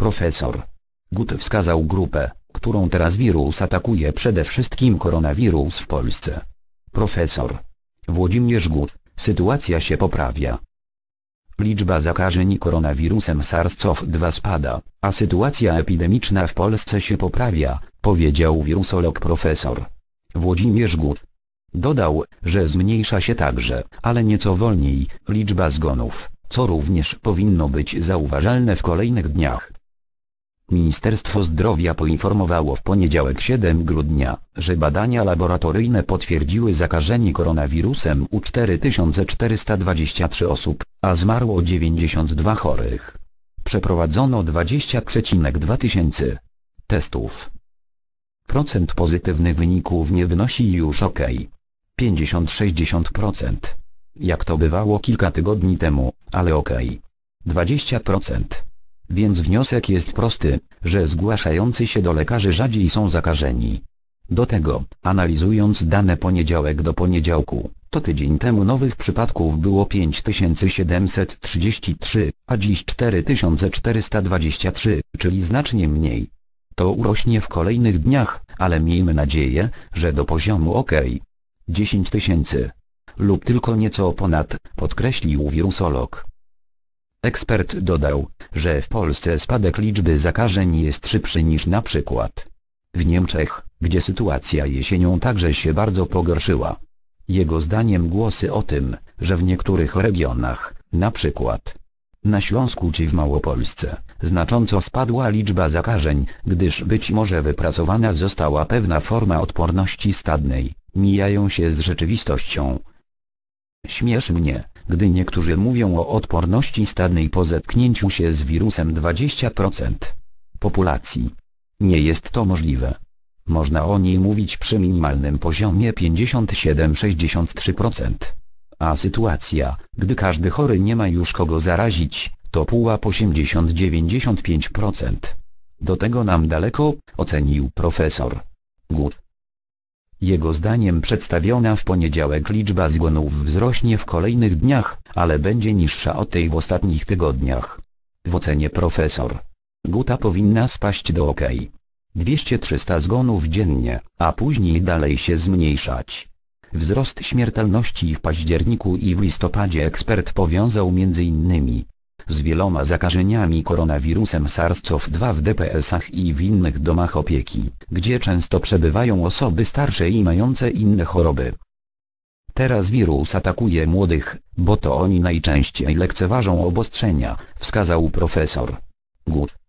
Profesor Gut wskazał grupę, którą teraz wirus atakuje, przede wszystkim koronawirus w Polsce. Profesor Włodzimierz Gut: sytuacja się poprawia. Liczba zakażeń koronawirusem SARS-CoV-2 spada, a sytuacja epidemiczna w Polsce się poprawia, powiedział wirusolog profesor Włodzimierz Gut. Dodał, że zmniejsza się także, ale nieco wolniej, liczba zgonów, co również powinno być zauważalne w kolejnych dniach. Ministerstwo Zdrowia poinformowało w poniedziałek 7 grudnia, że badania laboratoryjne potwierdziły zakażenie koronawirusem u 4423 osób, a zmarło 92 chorych. Przeprowadzono 20,2 tysięcy testów. Procent pozytywnych wyników nie wynosi już ok. 50–60%. Jak to bywało kilka tygodni temu, ale ok. 20%. Więc wniosek jest prosty, że zgłaszający się do lekarzy rzadziej są zakażeni. Do tego, analizując dane poniedziałek do poniedziałku, to tydzień temu nowych przypadków było 5733, a dziś 4423, czyli znacznie mniej. To urośnie w kolejnych dniach, ale miejmy nadzieję, że do poziomu ok. 10 000. Lub tylko nieco ponad, podkreślił wirusolog. Ekspert dodał, że w Polsce spadek liczby zakażeń jest szybszy niż na przykład w Niemczech, gdzie sytuacja jesienią także się bardzo pogorszyła. Jego zdaniem głosy o tym, że w niektórych regionach, na przykład na Śląsku czy w Małopolsce, znacząco spadła liczba zakażeń, gdyż być może wypracowana została pewna forma odporności stadnej, mijają się z rzeczywistością. Śmieszy mnie, gdy niektórzy mówią o odporności stadnej po zetknięciu się z wirusem 20% populacji. Nie jest to możliwe. Można o niej mówić przy minimalnym poziomie 57–63%. A sytuacja, gdy każdy chory nie ma już kogo zarazić, to pułap 80–95%. Do tego nam daleko, ocenił profesor Gut. Jego zdaniem przedstawiona w poniedziałek liczba zgonów wzrośnie w kolejnych dniach, ale będzie niższa od tej w ostatnich tygodniach. W ocenie profesor Guta powinna spaść do ok. 200–300 zgonów dziennie, a później dalej się zmniejszać. Wzrost śmiertelności w październiku i w listopadzie ekspert powiązał m.in. z wieloma zakażeniami koronawirusem SARS-CoV-2 w DPS-ach i w innych domach opieki, gdzie często przebywają osoby starsze i mające inne choroby. Teraz wirus atakuje młodych, bo to oni najczęściej lekceważą obostrzenia, wskazał profesor Gut.